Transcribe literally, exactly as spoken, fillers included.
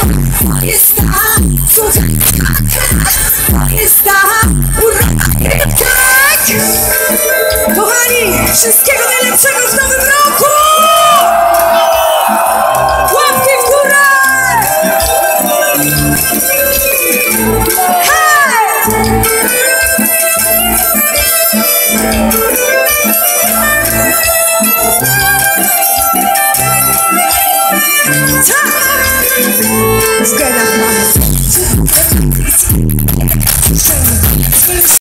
Está Está tak! Kochani, wszystkiego najlepszego w nowym roku! Łapki w górę! Hej! Tak! Zgadam, mamy.